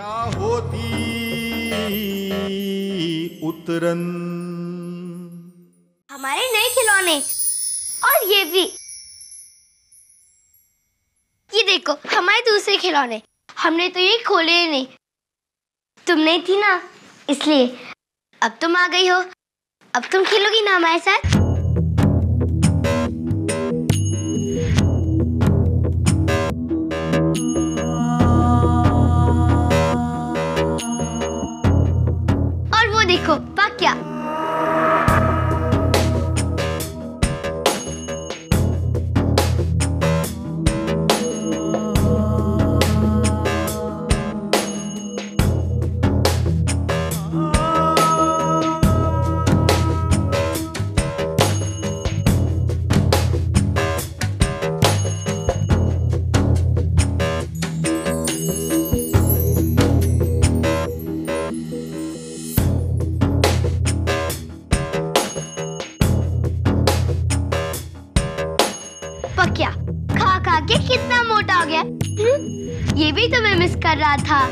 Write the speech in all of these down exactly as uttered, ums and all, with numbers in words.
होती उतरन। हमारे नए खिलौने और ये भी। ये देखो हमारे दूसरे खिलौने। हमने तो ये खोले ही नहीं। तुम नहीं थी ना इसलिए। अब तुम आ गई हो। अब तुम खेलोगी ना हमारे साथ? और वो देखो पाक्या। पक्या खा खा के कितना मोटा हो गया। ये भी तो मैं मिस कर रहा था।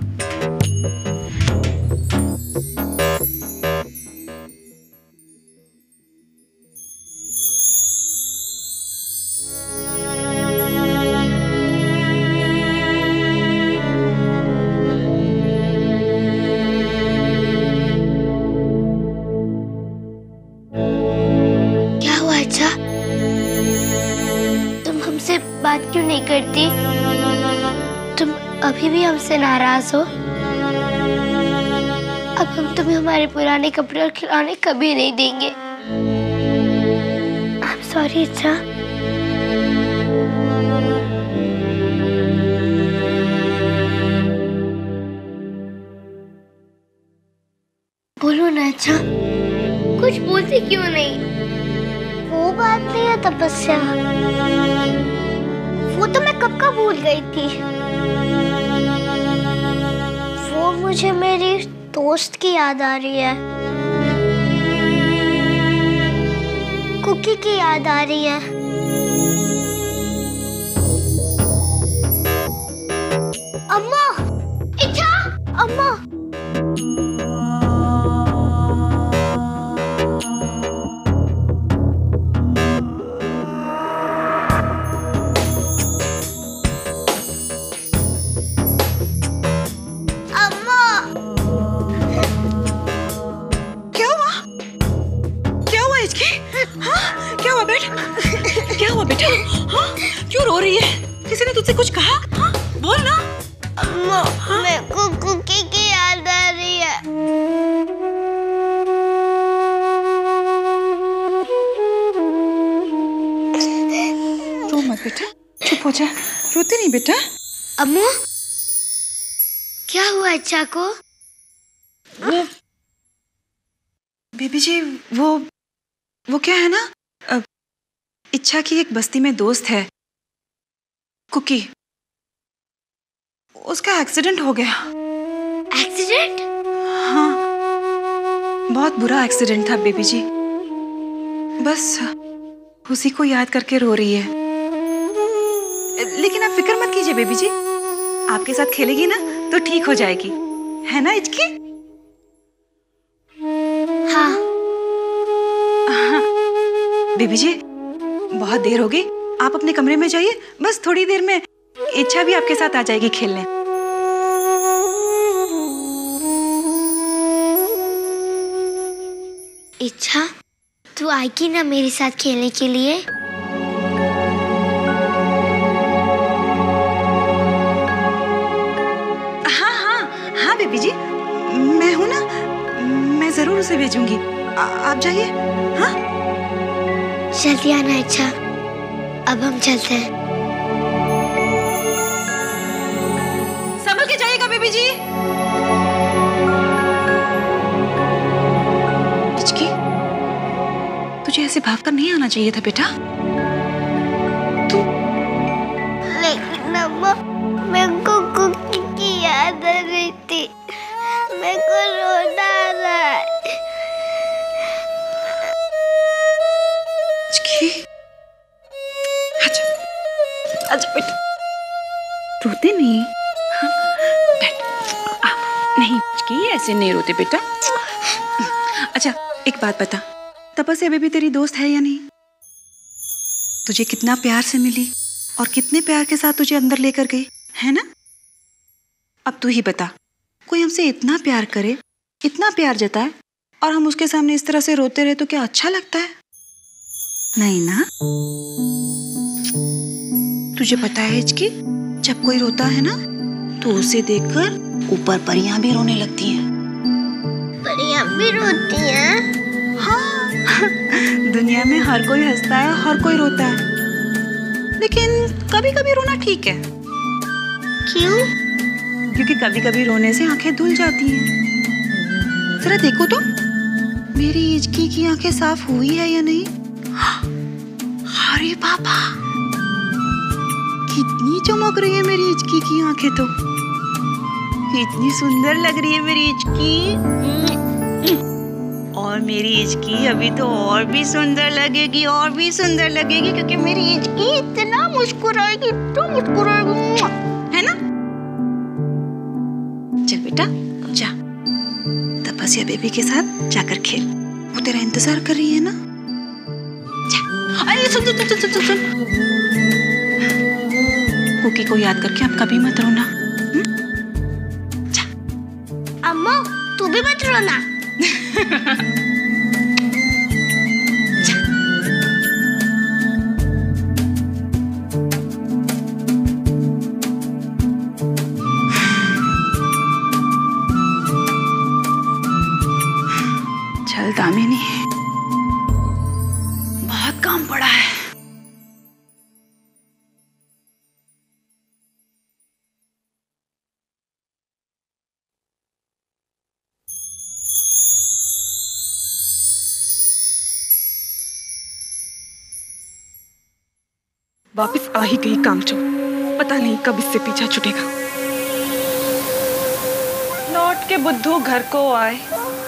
क्या हुआ अच्छा? तुमसे बात क्यों नहीं करती? तुम अभी भी हमसे नाराज हो? अब हम तुम्हें हमारे पुराने कपड़े और खिलौने कभी नहीं देंगे। I'm sorry इच्छा। बोलो ना अच्छा। कुछ बोलती क्यों नहीं? वो बात नहीं है तपस्या। वो तो मैं कब का भूल गई थी। वो मुझे मेरी दोस्त की याद आ रही है। कुकी की याद आ रही है। अम्मा! इच्छा! अम्मा! क्या हुआ बेटा? हाँ? क्यों रो रही है? किसी ने तुझसे कुछ कहा? हाँ? बोल ना। अम्मा, हाँ? मेरे को कुकी की याद आ रही है। रो मत बेटा, चुप हो जा। रोती नहीं बेटा। अम्मू, क्या हुआ अच्छा को? वो बेबी जी, वो वो क्या है ना, इच्छा की एक बस्ती में दोस्त है कुकी। उसका एक्सीडेंट हो गया। एक्सीडेंट? हाँ, बहुत बुरा एक्सीडेंट था बेबी जी। बस उसी को याद करके रो रही है। लेकिन आप फिक्र मत कीजिए बेबी जी, आपके साथ खेलेगी ना तो ठीक हो जाएगी, है ना इचकी? हाँ। हाँ बेबी जी, बहुत देर हो गई, आप अपने कमरे में जाइए। बस थोड़ी देर में इच्छा भी आपके साथ आ जाएगी खेलने। इच्छा, तू आएगी ना मेरे साथ खेलने के लिए? हाँ हाँ हाँ बेबी जी, मैं हूँ ना, मैं जरूर उसे भेजूंगी। आप जाइए। हाँ जल्दी आना इच्छा, अब हम चलते हैं। संभल के जाइएगा बेबी जी। इचकी, तुझे ऐसे भागकर नहीं आना चाहिए था बेटा। तू लेकिन अम्मा, मेरे को कुकी की याद आ रही थी। मेरे को रोना आ रहा है। इचकी, आजा, आजा बेटा, रोते नहीं। हाँ, बैठ, नहीं की ऐसे नहीं रोते बेटा। अच्छा एक बात बता, तपस्या बेबी तेरी दोस्त है या नहीं? तुझे कितना प्यार से मिली और कितने प्यार के साथ तुझे अंदर लेकर गई, है ना? अब तू ही बता, कोई हमसे इतना प्यार करे, इतना प्यार जताए और हम उसके सामने इस तरह से रोते रहे तो क्या अच्छा लगता है? नहीं ना? तुझे पता है हिचकी, जब कोई रोता है ना तो उसे देखकर ऊपर परियां भी रोने लगती हैं। परियां भी रोती हैं? हाँ। दुनिया में हर कोई हंसता है, हर कोई रोता है, लेकिन कभी कभी रोना ठीक है। क्यों? क्योंकि कभी कभी रोने से आंखें धुल जाती हैं। जरा देखो तो मेरी हिचकी की आंखें साफ हुई है या नहीं? अरे बाबा, कितनी चमक रही है मेरी हिचकी की आंखें, तो कितनी सुंदर लग रही है मेरी हिचकी। और मेरी हिचकी अभी तो और भी सुंदर लगेगी, और भी सुंदर लगेगी, क्योंकि मेरी हिचकी इतना मुस्कुराएगी, इतना मुस्कुराएगी, है ना? चल बेटा जा, तपस्या बेबी के साथ जाकर खेल, वो तेरा इंतजार कर रही है ना। जा। अरे सुन सुन सुन सुन सुन, कुकी को याद करके अब कभी मत रोना। जा। अम्मा तू भी मत रोना। चल दामिनी, बहुत काम पड़ा है। वापिस आ ही गई कामचोर, पता नहीं कब इससे पीछा छूटेगा। लौट के बुद्धू घर को आए।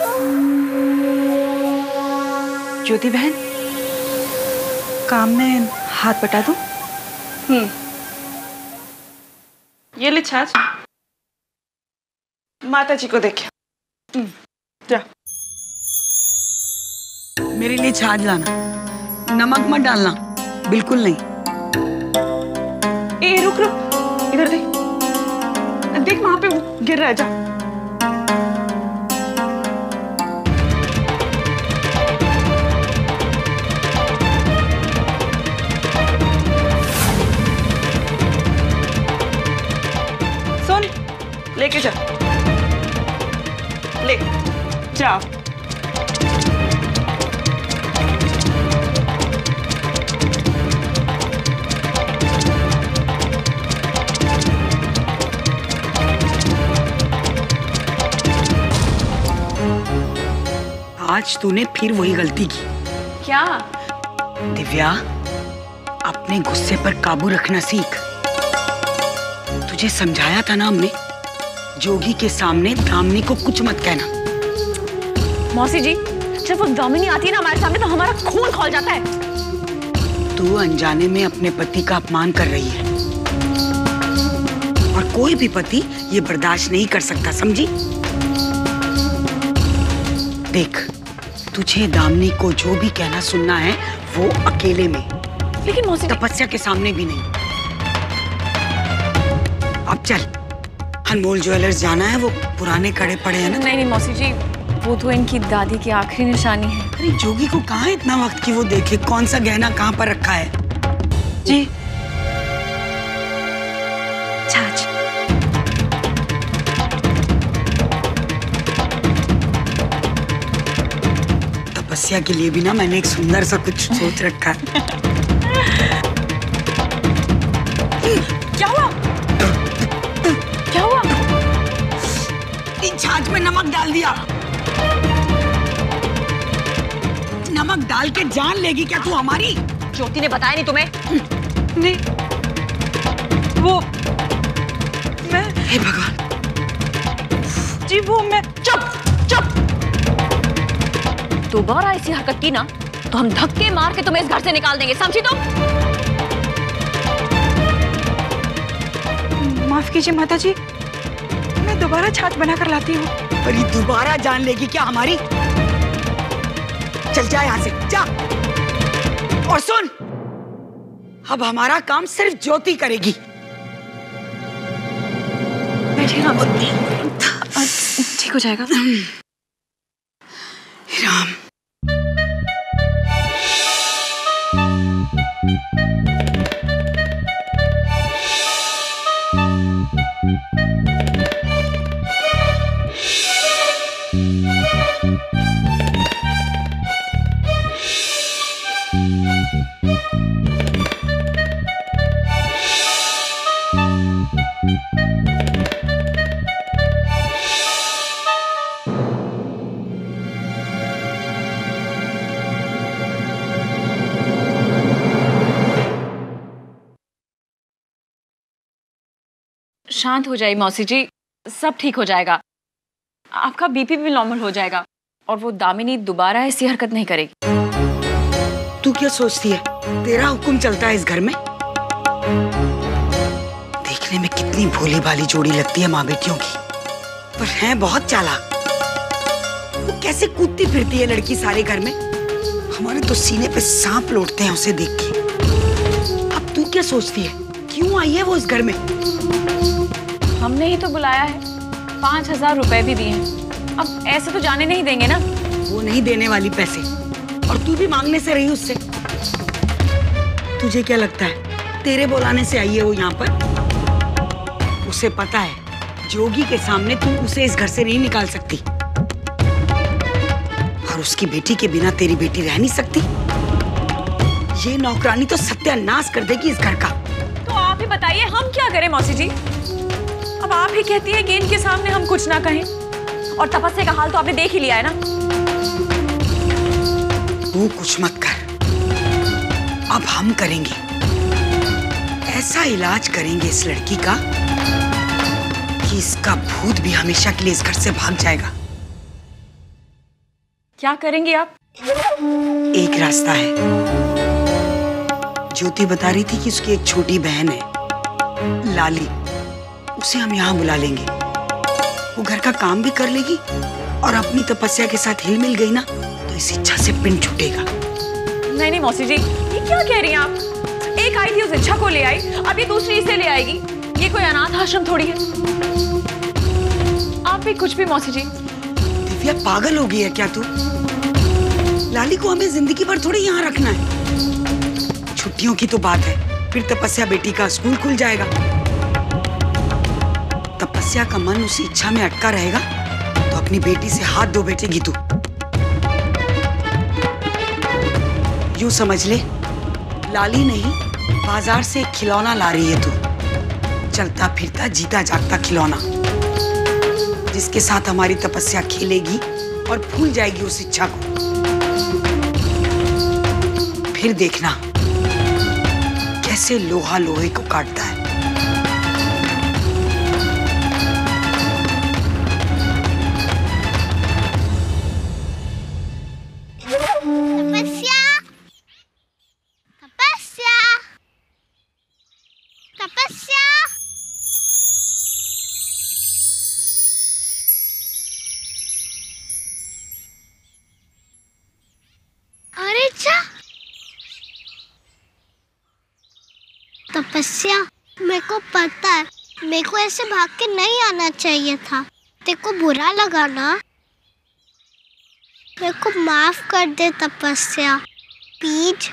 ज्योति बहन, काम में हाथ बटा दूं? हम्म, ये ले छाछ, माता जी को देखे। जा। मेरे लिए छाछ लाना, नमक मत डालना, बिल्कुल नहीं। ए रुक रुक, इधर देख, देख वहां पे गिर रहा है, जा। सुन, लेके जा, ले जा। आज तूने फिर वही गलती की। क्या? दिव्या, अपने गुस्से पर काबू रखना सीख। तुझे समझाया था ना हमने, जोगी के सामने दामिनी को कुछ मत कहना। मौसी जी, जब वो दामिनी आती है ना हमारे सामने तो हमारा खून खौल जाता है। तू अनजाने में अपने पति का अपमान कर रही है, और कोई भी पति ये बर्दाश्त नहीं कर सकता, समझी? देख, तुझे दामिनी को जो भी कहना सुनना है वो अकेले में, लेकिन मौसी जी, तपस्या के सामने भी नहीं। अब चल, अनमोल ज्वेलर्स जाना है, वो पुराने कड़े पड़े हैं ना। नहीं नहीं मौसी जी, वो तो इनकी दादी की आखिरी निशानी है। अरे जोगी को कहाँ इतना वक्त कि वो देखे कौन सा गहना कहाँ पर रखा है। जी। छाछ। तपस्या के लिए भी ना मैंने एक सुंदर सा कुछ सोच रखा है। क्या हुआ? क्या हुआ? इन छाछ में नमक डाल दिया। नमक डाल के जान लेगी क्या तू हमारी? ज्योति ने बताया नहीं तुम्हें? नहीं, वो मैं, हे भगवान, जी वो मैं। चुप चुप, दोबारा ऐसी हरकत की ना तो हम धक्के मार के तुम्हें इस घर से निकाल देंगे, समझी तुम? माफ कीजिए माता जी, मैं दोबारा छाछ बनाकर लाती हूँ। पर ये दोबारा जान लेगी क्या हमारी? चल जा यहाँ से, जा। और सुन, अब हमारा काम सिर्फ ज्योति करेगी। बैठिए राम जी, ठीक हो जाएगा। राम, शांत हो जाइए मौसी जी, सब ठीक हो जाएगा। आपका बीपी भी नॉर्मल हो जाएगा और वो दामिनी दोबारा ऐसी हरकत नहीं करेगी। तू क्या सोचती है तेरा हुक्म चलता है इस घर में? देखने में कितनी भोली भाली जोड़ी लगती है माँ बेटियों की, पर है बहुत चालाक। वो कैसे कूदती फिरती है लड़की सारे घर में, हमारे तो सीने पे सांप लौटते हैं उसे देख के। अब तू क्या सोचती है क्यों आई है वो इस घर में? हमने ही तो बुलाया है, पांच हजार रुपए भी दिए हैं। अब ऐसे तो जाने नहीं देंगे ना। वो नहीं देने वाली पैसे, और तू भी मांगने से रही उससे। तुझे क्या लगता है तेरे बुलाने से आई है वो यहाँ पर? उसे पता है जोगी के सामने तू उसे इस घर से नहीं निकाल सकती, और उसकी बेटी के बिना तेरी बेटी रह नहीं सकती। ये नौकरानी तो सत्यानाश कर देगी इस घर का। तो आप ही बताइए हम क्या करें मौसी जी? अब आप ही कहती है कि इनके सामने हम कुछ ना कहें, और तपस्या का हाल तो आपने देख ही लिया है ना। तू कुछ मत कर, अब हम करेंगे। ऐसा इलाज करेंगे इस लड़की का कि इसका भूत भी हमेशा के लिए इस घर से भाग जाएगा। क्या करेंगी आप? एक रास्ता है। ज्योति बता रही थी कि उसकी एक छोटी बहन है लाली, उसे हम यहाँ बुला लेंगे। वो घर का काम भी कर लेगी और अपनी तपस्या के साथ हिल मिल गई ना तो इस इच्छा से पिंड छूटेगा। नहीं नहीं मौसी जी, ये क्या कह रही हैं आप? एक आई थी उस इच्छा को ले आई, अब ये दूसरी इसे ले आएगी। ये कोई अनाथ आश्रम थोड़ी है। आप भी कुछ भी मौसी जी। दिव्या पागल हो गई है क्या तू? लाली को हमें जिंदगी भर थोड़ी यहाँ रखना है। छुट्टियों की तो बात है, फिर तपस्या बेटी का स्कूल खुल जाएगा। तपस्या का मन उसी इच्छा में अटका रहेगा तो अपनी बेटी से हाथ धो बैठेगी तू। यूं समझ ले, लाली नहीं बाजार से एक खिलौना ला रही है तू। चलता फिरता जीता जागता खिलौना, जिसके साथ हमारी तपस्या खेलेगी और भूल जाएगी उस इच्छा को। फिर देखना कैसे लोहा लोहे को काटता है। तपस्या, तपस्या, तपस्या। अरे चा, तपस्या, मेरे को पता है मेरे को ऐसे भाग के नहीं आना चाहिए था। तेरे को बुरा लगा ना? मेरे को माफ कर दे तपस्या, प्लीज।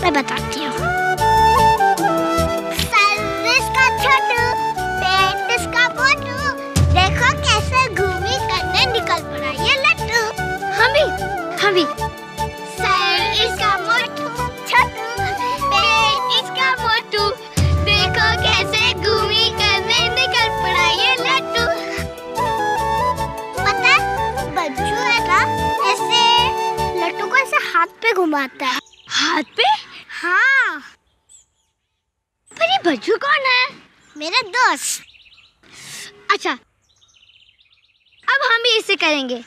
मैं बताती हूँ। सर इसका छोटू, पेट इसका मोटू, देखो कैसे घूमी करने निकल पड़ा ये लट्टू। हम भी, हम भी। सर इसका मोटू, छोटू, पेट इसका मोटू, देखो कैसे घूमी करने निकल पड़ा ये लट्टू। पता है बच्चू है ना, ऐसे लट्टू को ऐसे हाथ पे घुमाता है। हाथ पे? हाँ। पर ये बच्चू कौन है? मेरा दोस्त। अच्छा, अब हम भी इसे करेंगे।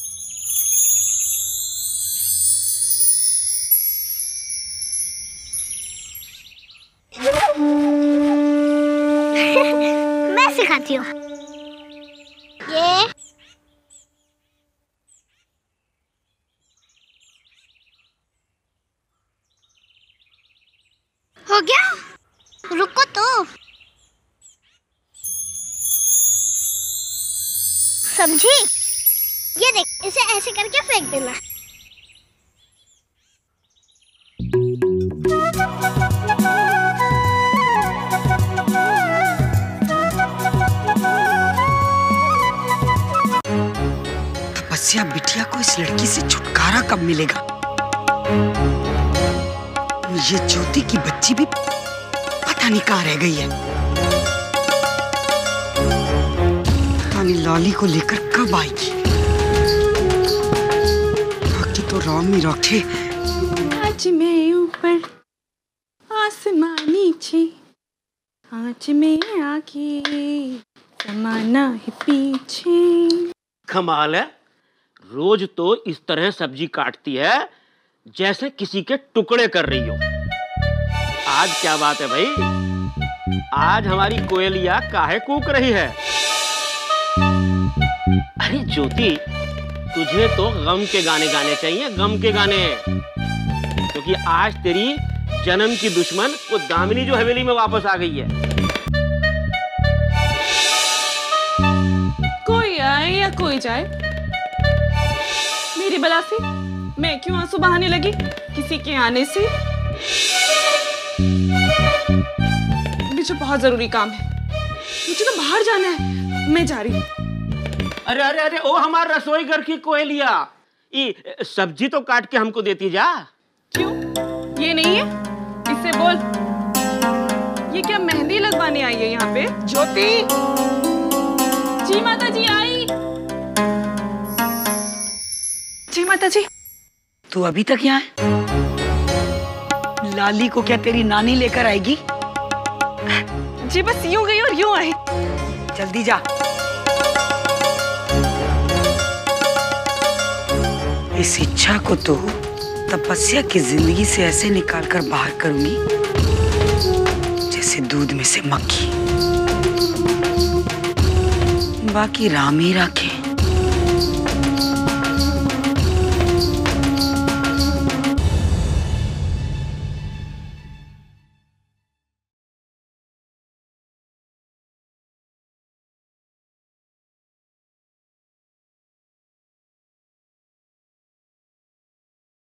मैं सिखाती हूँ। ये हो गया? रुको तो। समझी? ये देख, इसे ऐसे करके फेंक देना। तपस्या बिटिया को इस लड़की से छुटकारा कब मिलेगा? ये ज्योति की बच्ची भी पता नहीं कहाँ रह गई है। रानी लाली को लेकर कब आएगी? बाकी तो राम ही रखे। आज मैं ऊपर आसमां नीचे, आज मैं आगे समाना है पीछे। कमाल है, रोज तो इस तरह सब्जी काटती है जैसे किसी के टुकड़े कर रही हो। आज क्या बात है भाई? आज हमारी कोयलिया काहे कूक रही है? अरे ज्योति, तुझे तो गम के गाने गाने चाहिए, गम के गाने, क्योंकि आज तेरी जन्म की दुश्मन वो दामिनी जो हवेली में वापस आ गई है। कोई आए या कोई जाए, मेरी बला से मैं क्यों आंसू बहाने लगी किसी के आने से? मुझे बहुत जरूरी काम है, मुझे तो बाहर जाना है, मैं जा रही हूँ। अरे अरे अरे ओ हमार रसोई घर की कोयलिया, ये सब्जी तो काट के हमको देती जा। क्यों? ये नहीं है? इससे बोल, ये क्या मेहंदी लगवाने आई है यहाँ पे? ज्योति! जी माता जी आई। जी माता जी। तू अभी तक यहाँ है? लाली को क्या तेरी नानी लेकर आएगी? जी बस यूं गई और यूं आई। जल्दी जा। इस इच्छा को तो तपस्या की जिंदगी से ऐसे निकाल कर बाहर करूंगी जैसे दूध में से मक्खी। बाकी राम ही राखे।